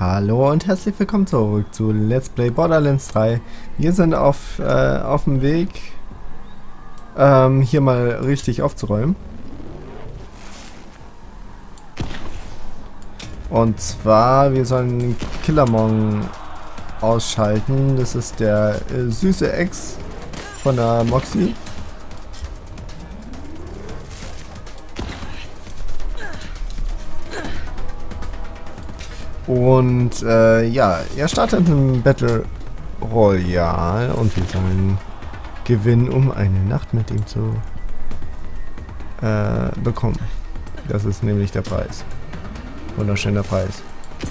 Hallo und herzlich willkommen zurück zu Let's Play Borderlands 3. Wir sind auf dem Weg, hier mal richtig aufzuräumen. Und zwar, wir sollen Killermon ausschalten. Das ist der süße Ex von der Moxie. Und ja, er startet ein Battle Royale und wir sollen gewinnen, um eine Nacht mit ihm zu bekommen. Das ist nämlich der Preis. Wunderschöner Preis.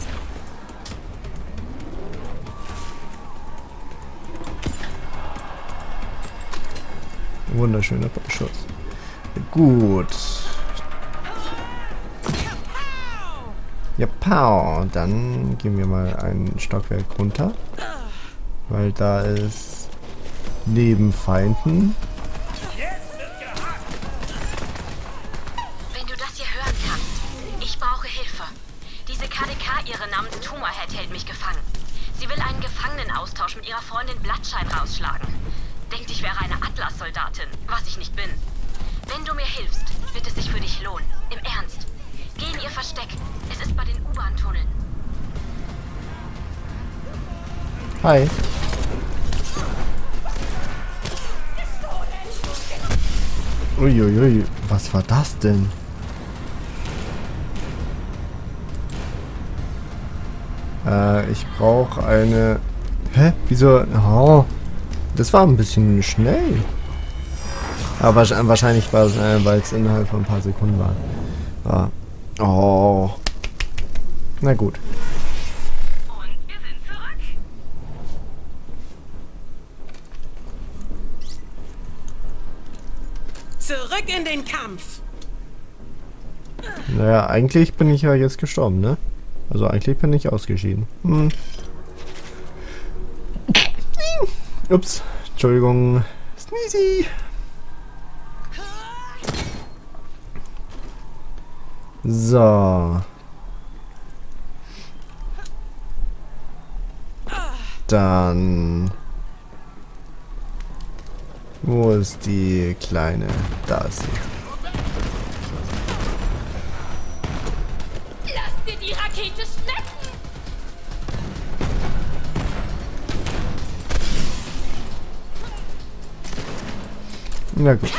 Wunderschöner Schuss. Gut. Ja, pow. Dann gehen wir mal ein Stockwerk runter. Weil da ist neben Feinden. Wenn du das hier hören kannst, ich brauche Hilfe. Diese KDK, ihre namens Tumorhead, hält mich gefangen. Sie will einen Gefangenenaustausch mit ihrer Freundin Bloodshine rausschlagen. Denkt, ich wäre eine Atlas-Soldatin, was ich nicht bin. Wenn du mir hilfst, wird es sich für dich lohnen. Im Ernst. Geh in ihr Versteck. Es ist bei den U-Bahn-Tunneln. Hi. Uiuiui, was war das denn? Ich brauche eine... Hä? Wieso? Oh, das war ein bisschen schnell. Aber wahrscheinlich war es, weil es innerhalb von ein paar Sekunden war. Oh. Na gut. Und wir sind zurück. Zurück in den Kampf! Naja, eigentlich bin ich ja jetzt gestorben, ne? Also eigentlich bin ich ausgeschieden. Ups. Entschuldigung. Sneezy. So. Dann... Wo ist die Kleine? Da ist sie. Lass dir die Rakete schmecken! Na gut.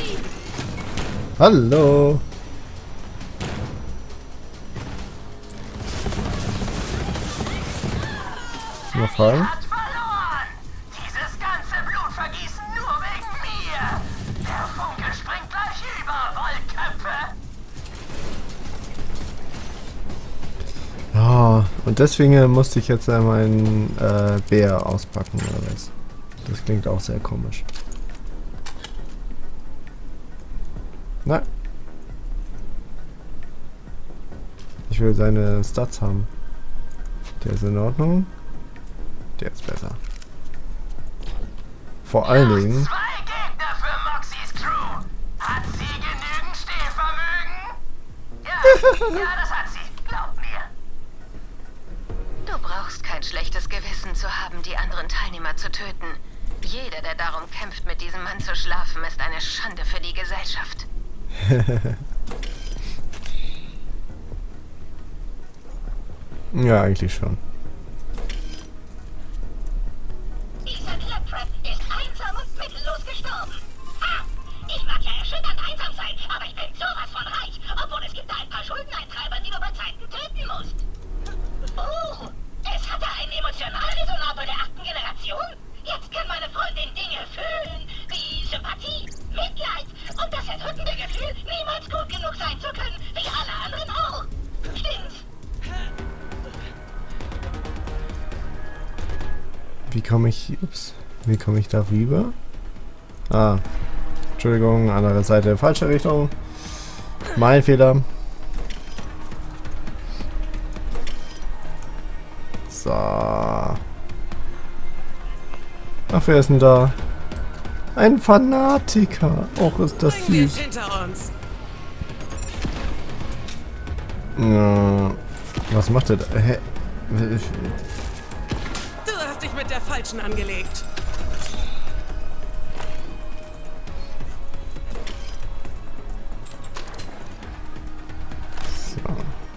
Hallo. Noch Fragen? Hat verloren! Dieses ganze Blutvergießen nur wegen mir! Der Funke springt gleich über, Wollköpfe! Ja, und deswegen musste ich jetzt meinen Bär auspacken, oder was? Das klingt auch sehr komisch. Na. Ich will seine Stats haben. Der ist in Ordnung. Der ist besser. Vor allen Dingen... Zwei Gegner für Moxies Crew! Hat sie genügend Stehvermögen? Ja, das hat sie. Glaub mir. Du brauchst kein schlechtes Gewissen zu haben, die anderen Teilnehmer zu töten. Jeder, der darum kämpft, mit diesem Mann zu schlafen, ist eine Schande für die Gesellschaft. Ja, eigentlich schon. Dieser Claptrap ist einsam und mittellos gestorben. Ha! Ich mag ja erschütternd einsam sein, aber ich bin sowas von reich. Obwohl es gibt da ein paar Schuldeneintreiber, die du bei Zeiten töten musst. Oh, es hatte einen Emotionalresonator der 8. Generation? Jetzt kann meine Freundin Dinge fühlen, wie Sympathie, Mitleid und das erdrückende Gefühl, niemals gut genug sein zu können, wie alle anderen auch. Stimmt's? Wie komme ich... Ups. Wie komme ich da rüber? Ah. Entschuldigung, andere Seite, falsche Richtung. Mein Fehler. So. Ach, wer ist denn da? Ein Fanatiker. Och, ist das Bring süß. dich hinter uns. Ja. Was macht er da? Hä? Du hast dich mit der Falschen angelegt. So.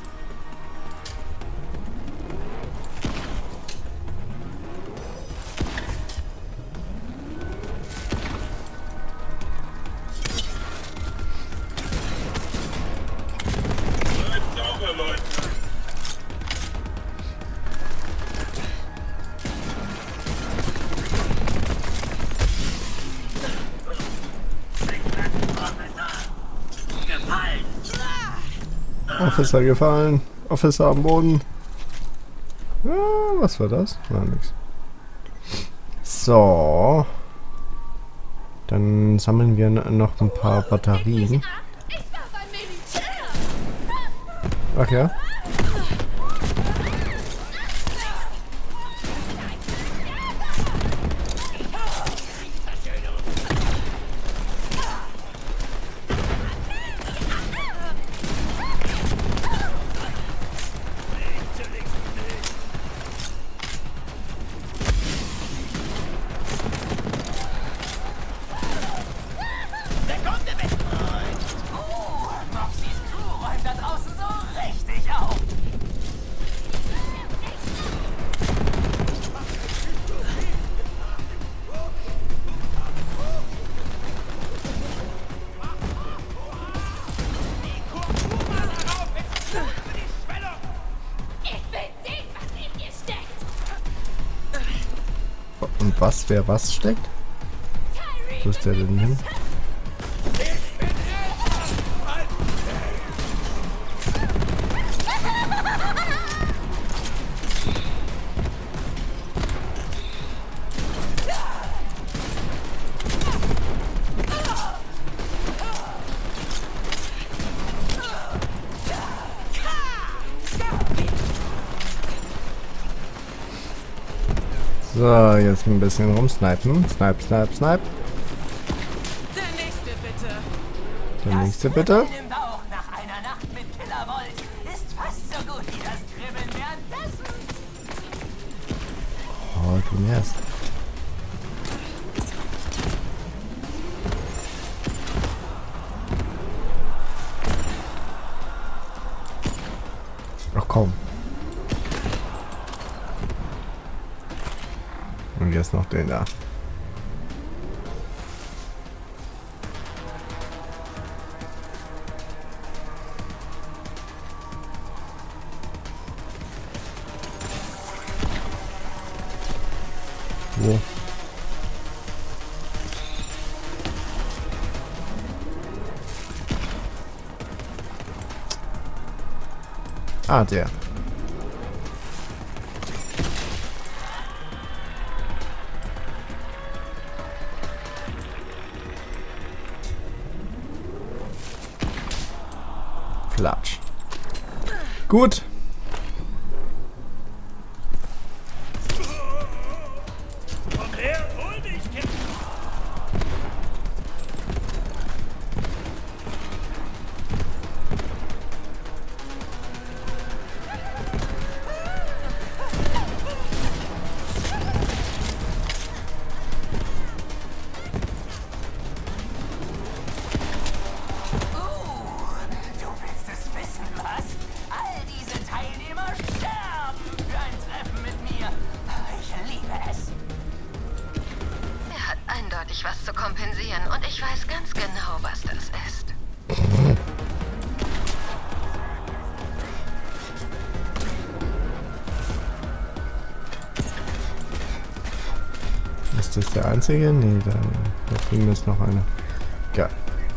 Officer gefallen. Officer am Boden. Ja, was war das? War nix. So. Dann sammeln wir noch ein paar Batterien. Ach ja. Und was, wer was steckt? Wo ist der denn hin? So, jetzt ein bisschen rumsnipen. Snipe, snipe, snipe. Der nächste bitte. Der nächste bitte. Im Bauch nach einer Nacht mit Killervolt ist fast so gut wie das Kribbeln währenddessen. Oh, du nervst. Ach komm. Und jetzt noch den da. Wo? Ah, der. Klatsch. Gut. Komm her, hol dich, Kind. Du willst es wissen, was? All diese Teilnehmer sterben für ein Treffen mit mir. Ich liebe es. Er hat eindeutig was zu kompensieren und ich weiß ganz genau, was das ist. Ist das der einzige? Nee, da drüben ist noch einer. Ja.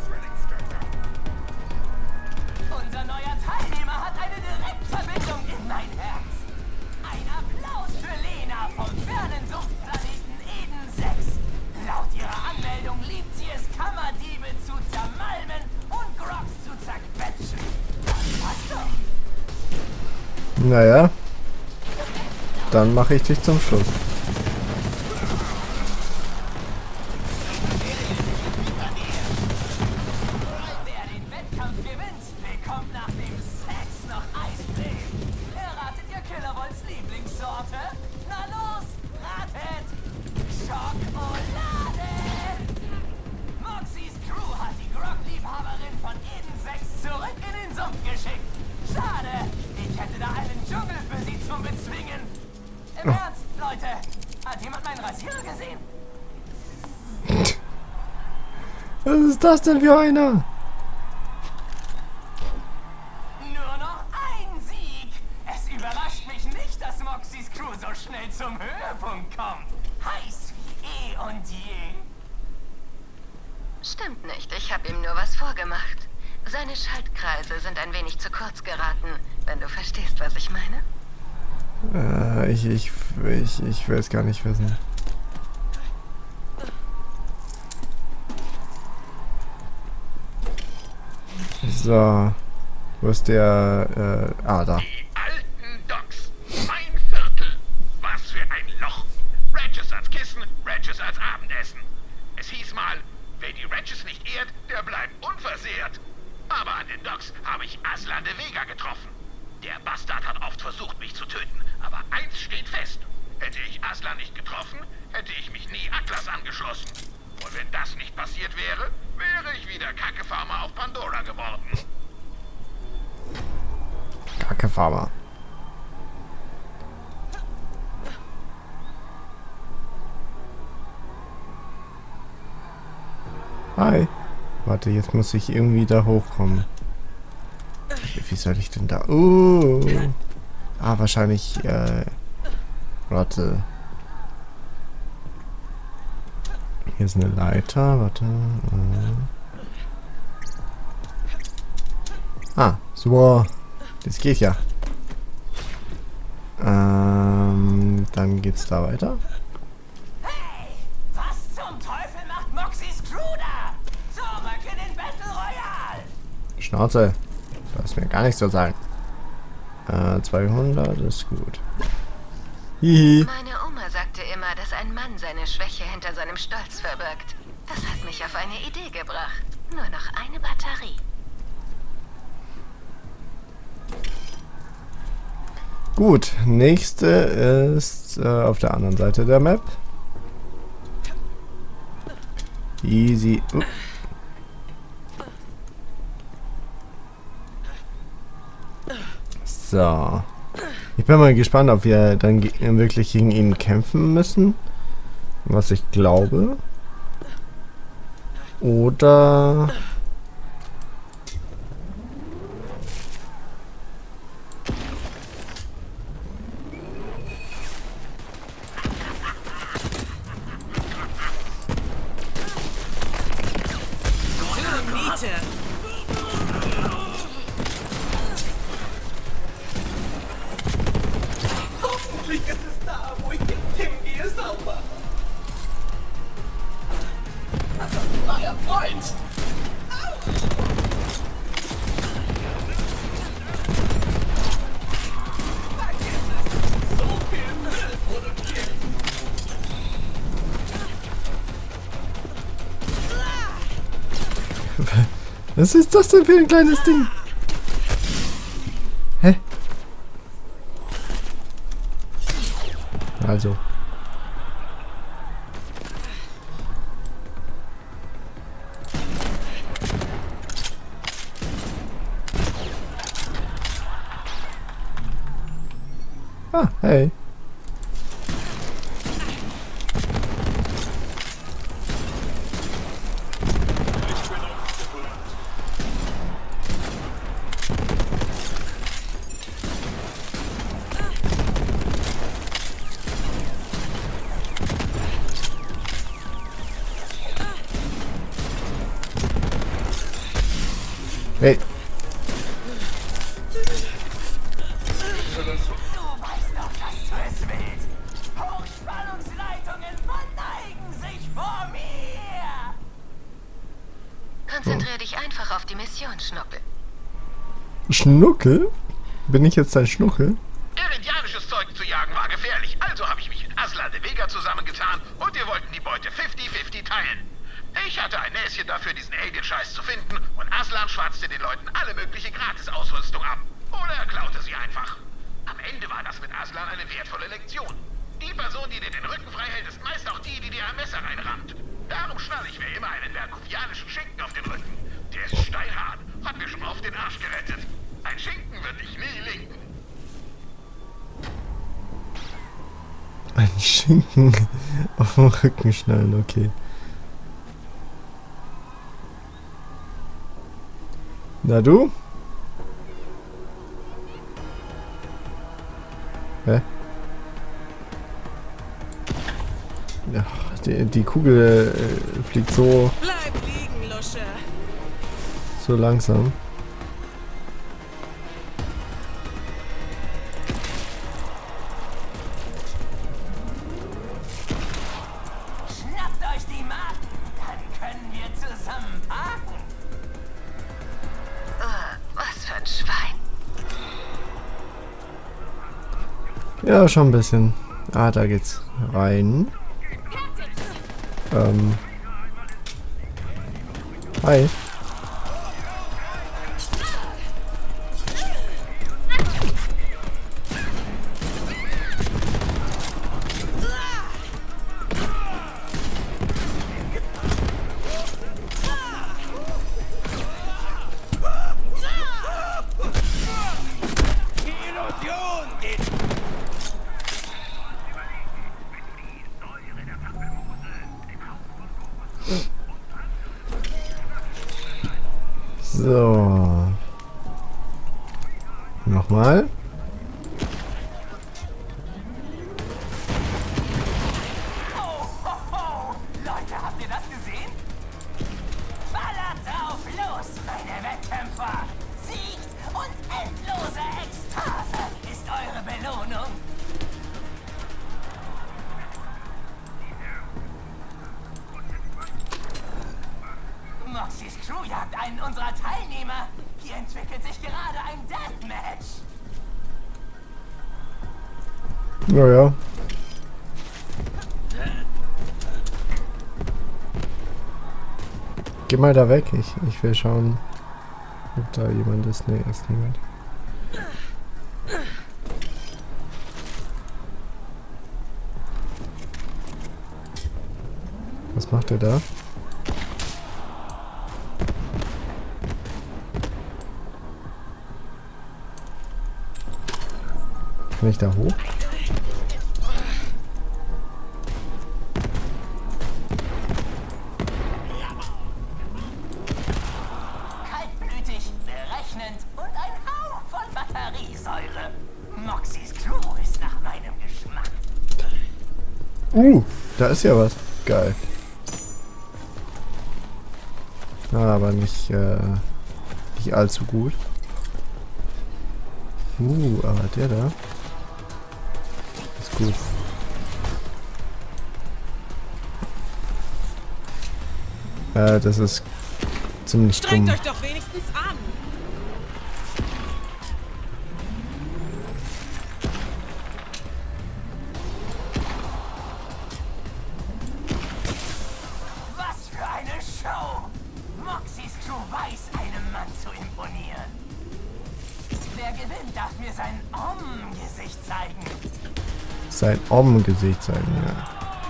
Unser neuer Teilnehmer hat eine Direktverbindung in mein Herz. Ein Applaus für Lena vom fernen Suchtplaneten Eden 6. Laut ihrer Anmeldung liebt sie es, Kammerdiebe zu zermalmen und Grogs zu zerquetschen. Das passt doch. Naja. Dann mache ich dich zum Schluss. Wer den Wettkampf gewinnt, bekommt nach dem Sex noch Eiscreme. Erratet ihr Killervolts Lieblingseis? hätte da einen Dschungel für sie zum Bezwingen. Im Ernst, Leute. Hat jemand meinen Rasierer gesehen? Was ist das denn für einer? Nur noch ein Sieg. Es überrascht mich nicht, dass Moxies Crew so schnell zum Höhepunkt kommt. Heiß wie eh und je. Stimmt nicht, ich habe ihm nur was vorgemacht. Seine Schaltkreise sind ein wenig zu kurz geraten, wenn du verstehst, was ich meine. Ich will es gar nicht wissen. So. Wo ist der, da. Die alten Docks. Mein Viertel. Was für ein Loch. Ratchets als Kissen, Ratchets als Abendessen. Es hieß mal, wer die Ratchets nicht ehrt, der bleibt unversehrt. Aber an den Docks habe ich Aslan de Vega getroffen. Der Bastard hat oft versucht, mich zu töten. Aber eins steht fest. Hätte ich Aslan nicht getroffen, hätte ich mich nie Atlas angeschlossen. Und wenn das nicht passiert wäre, wäre ich wieder Kackefarmer auf Pandora geworden. Kackefarmer. Hi. Warte, jetzt muss ich irgendwie da hochkommen. Wie soll ich denn da? Wahrscheinlich, warte. Hier ist eine Leiter, warte. Super. Das geht ja. Dann geht's da weiter. Hey, was zum Teufel macht Moxies Crew da? Zurück in den Battle Royale. Schnauze. Du hast mir gar nichts zu sagen. 200 ist gut. Hihi. Meine Oma sagte immer, dass ein Mann seine Schwäche hinter seinem Stolz verbirgt. Das hat mich auf eine Idee gebracht. Nur noch eine Batterie. Gut, nächste ist auf der anderen Seite der Map. Easy. So. Ich bin mal gespannt, ob wir dann wirklich gegen ihn kämpfen müssen. Was ich glaube. Oder... Hoffentlich ist es da, wo ich jetzt hingehe, sauber. Euer Freund. So viel Müll produziert. Was ist das denn für ein kleines Ding? Hä? Also. Hey. Hey. Du weißt doch, dass du es willst. Hochspannungsleitungen verneigen sich vor mir. Konzentrier dich einfach auf die Mission, Schnuckel. Schnuckel? Bin ich jetzt ein Schnuckel? Iridianisches Zeug zu jagen war gefährlich, also habe ich mich mit Aslan de Vega zusammengetan und wir wollten die Beute 50-50 teilen. Ich hatte ein Näschen dafür, diesen Alien-Scheiß zu finden und Aslan schwatzte den Leuten alle mögliche Gratis-Ausrüstung ab. Oder er klaute sie einfach. Am Ende war das mit Aslan eine wertvolle Lektion. Die Person, die dir den Rücken frei hält, ist meist auch die, die dir ein Messer reinrammt. Darum schnalle ich mir immer einen verkuvianischen Schinken auf den Rücken. Der ist steinhart, hat mir schon oft den Arsch gerettet. Ein Schinken wird dich nie linken. Schinken auf dem Rücken schnallen, okay. Na du? Hä? Ja, die Kugel fliegt so Bleib liegen, Lusche. langsam. Schnappt euch die Marken, dann können wir zusammen parken. Was für ein Schwein. Ja, schon ein bisschen. Ah, da geht's rein. Hi. Die Illusion geht. So. Nochmal. Oh, Leute, habt ihr das gesehen? Ballert drauf los, meine Wettkämpfer! Siegt und endlose Ekstase ist eure Belohnung. Moxie's Crew jagt einen unserer Teilnehmer. Hier entwickelt sich gerade ein Deathmatch. Naja. Geh mal da weg. Ich will schauen, ob da jemand ist. Nee, ist niemand. Was macht er da? Kann ich da hoch? Kaltblütig, berechnend und ein Hauch von Batteriesäure. Moxie's Crew ist nach meinem Geschmack. Da ist ja was. Geil. Aber nicht allzu gut. Aber der da ist gut. Das ist ziemlich Strengt dumm. euch doch wenigstens an. Was für eine Show! Moxie's Crew weiß, einem Mann zu imponieren. Wer gewinnt, darf mir sein Om-Gesicht zeigen. Sein Om-Gesicht zeigen, ja.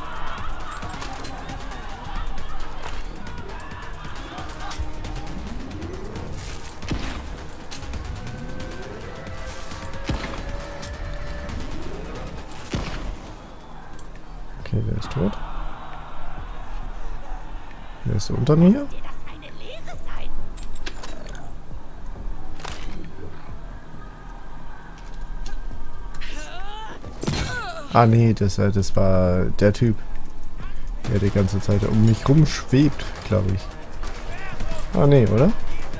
Okay, der ist tot. Der ist unter mir. Ah nee, das war der Typ, der die ganze Zeit um mich rumschwebt, glaube ich. Ah nee, oder?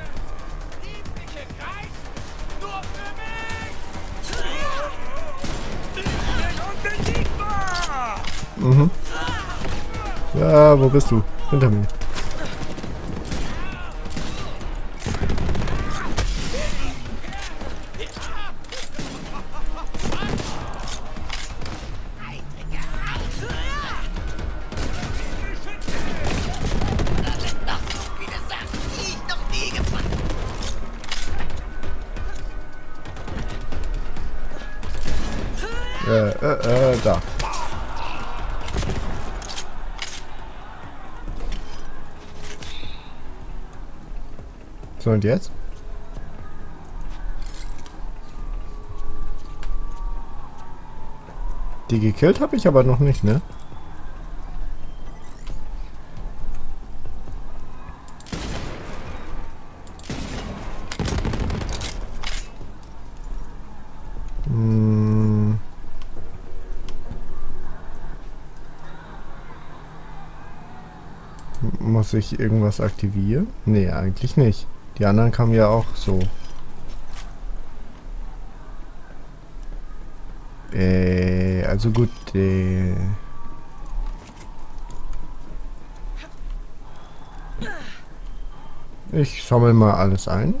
Mhm. Ja, wo bist du? Hinter mir. Da. So, und jetzt? Die gekillt habe ich aber noch nicht, ne? Muss ich irgendwas aktivieren? Nee, eigentlich nicht. Die anderen kamen ja auch so. Also gut, ich sammle mal alles ein.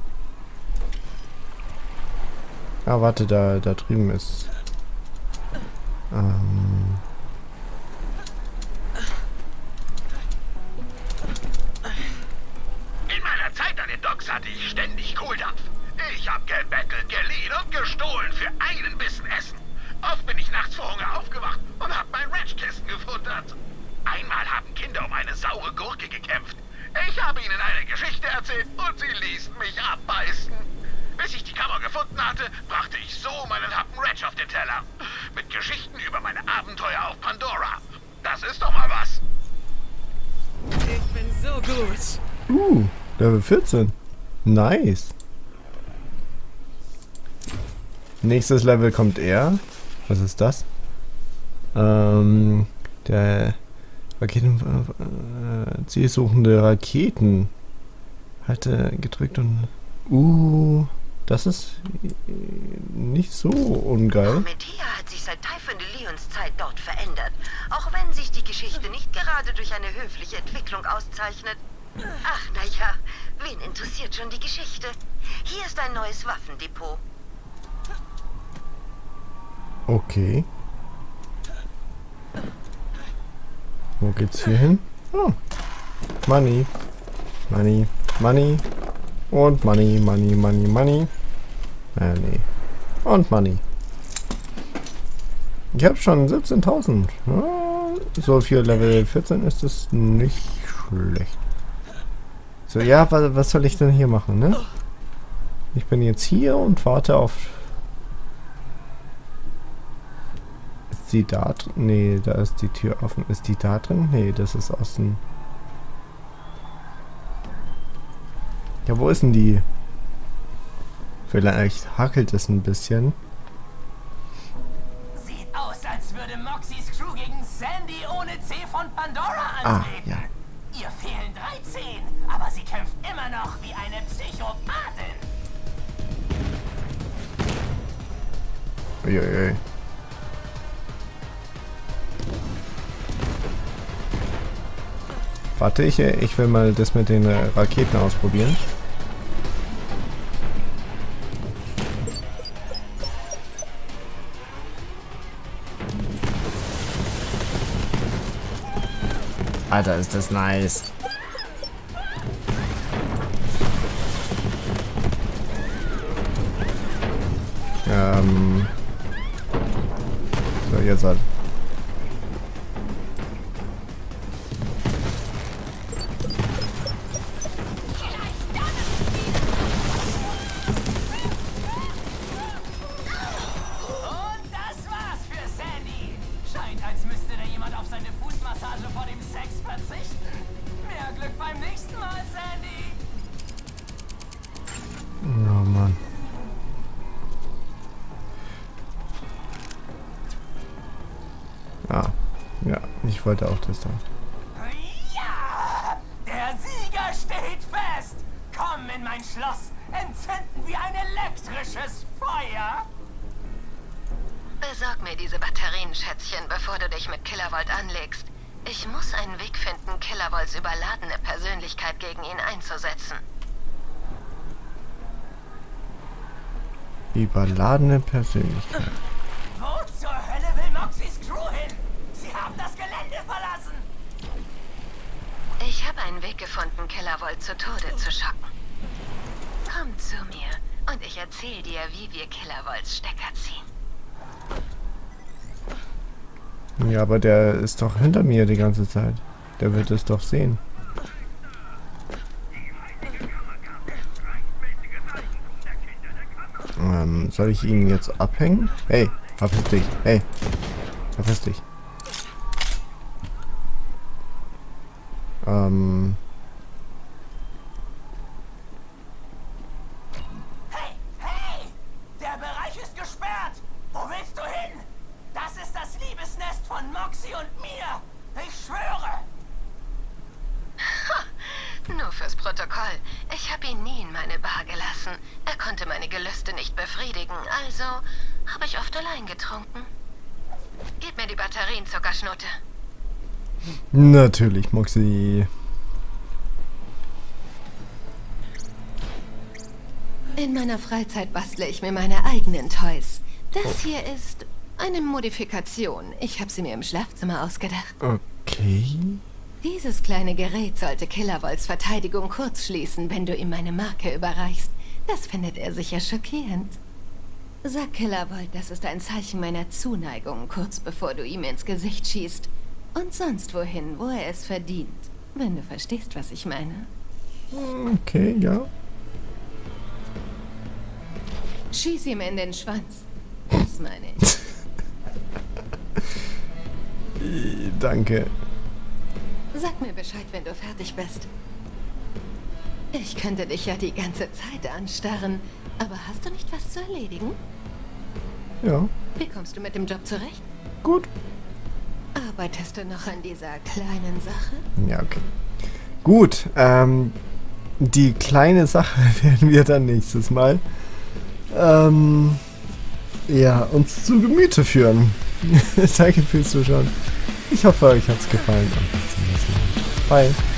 Ah, warte, da drüben ist... In meiner Zeit an den Docks hatte ich ständig Kohldampf. Ich habe gebettelt, geliehen und gestohlen für einen Bissen Essen. Oft bin ich nachts vor Hunger aufgewacht und habe mein Ratchkissen gefuttert. Einmal haben Kinder um eine saure Gurke gekämpft. Ich habe ihnen eine Geschichte erzählt und sie ließen mich abbeißen. Bis ich die Kammer gefunden hatte, brachte ich so meinen Happen Ratch auf den Teller. Mit Geschichten über meine Abenteuer auf Pandora. Das ist doch mal was. Ich bin so gut. Level 14. Nice. Nächstes Level kommt er. Was ist das? Der zielsuchende Raketen. Halte gedrückt und... das ist nicht so ungeil. Promethea hat sich seit Typhon de Leons Zeit dort verändert. Auch wenn sich die Geschichte nicht gerade durch eine höfliche Entwicklung auszeichnet. Ach, naja, wen interessiert schon die Geschichte? Hier ist ein neues Waffendepot. Okay. Wo geht's hier hin? Oh. Money. Money. Money. Und Money, Money, Money, Money. Nee. Und Money. Ich habe schon 17.000. So für Level 14 ist es nicht schlecht. So, ja, was soll ich denn hier machen, ne? Ich bin jetzt hier und warte auf... Ist die da drin? Nee, da ist die Tür offen. Ist die da drin? Nee, das ist außen. Ja, wo ist denn die? Vielleicht hackelt es ein bisschen. Sieht aus, als würde Moxies Crew gegen Sandy ohne C von Pandora antreten. Ja. Ihr fehlen 13, aber sie kämpft immer noch wie eine Psychopathin. Uiuiui. Warte, ich will mal das mit den Raketen ausprobieren. Alter, ist das nice. So, jetzt halt. Oh Mann. Ah, ja, ich wollte auch das da. Ja, der Sieger steht fest. Komm in mein Schloss, entzünden wir ein elektrisches Feuer. Besorg mir diese Batterien, Schätzchen, bevor du dich mit Killervolt anlegst. Ich muss einen Weg finden, Killervolts überladene Persönlichkeit gegen ihn einzusetzen. Überladene Persönlichkeit. Wo zur Hölle will Moxies Crew hin? Sie haben das Gelände verlassen. Ich habe einen Weg gefunden, Killervolt zu Tode zu schocken. Komm zu mir und ich erzähle dir, wie wir Killervolts Stecker ziehen. Ja, aber der ist doch hinter mir die ganze Zeit. Der wird es doch sehen. Soll ich ihn jetzt abhängen? Hey, verpiss dich. Hey. Verpiss dich. Hey, hey! Der Bereich ist gesperrt! Wo willst du hin? Das ist das Liebesnest von Moxie und mir! Ich schwöre! Nur fürs Protokoll. Ich habe ihn nie in meine Bar gelassen. Er konnte meine Gelüste nicht befriedigen, also habe ich oft allein getrunken. Gib mir die Batterien, Zuckerschnute. Natürlich, Moxie. In meiner Freizeit bastle ich mir meine eigenen Toys. Das hier ist eine Modifikation. Ich habe sie mir im Schlafzimmer ausgedacht. Okay. Dieses kleine Gerät sollte Killerwolds Verteidigung kurz schließen, wenn du ihm meine Marke überreichst. Das findet er sicher schockierend. Sag Killerwold, das ist ein Zeichen meiner Zuneigung, kurz bevor du ihm ins Gesicht schießt. Und sonst wohin, wo er es verdient. Wenn du verstehst, was ich meine. Okay, ja. Schieß ihm in den Schwanz. Das meine ich. Danke. Sag mir Bescheid, wenn du fertig bist. Ich könnte dich ja die ganze Zeit anstarren, aber hast du nicht was zu erledigen? Ja. Wie kommst du mit dem Job zurecht? Gut. Arbeitest du noch an dieser kleinen Sache? Ja, okay. Gut, die kleine Sache werden wir dann nächstes Mal ja, uns zu Gemüte führen. Danke fürs Zuschauen. Ich hoffe, euch hat's gefallen und bis zum nächsten Mal. Bye.